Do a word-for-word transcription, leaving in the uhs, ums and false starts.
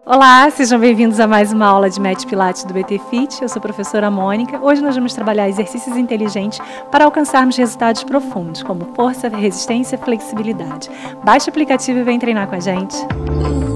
Olá, sejam bem-vindos a mais uma aula de Método Pilates do B T F I T. Eu sou a professora Mônica. Hoje nós vamos trabalhar exercícios inteligentes para alcançarmos resultados profundos, como força, resistência e flexibilidade. Baixe o aplicativo e vem treinar com a gente.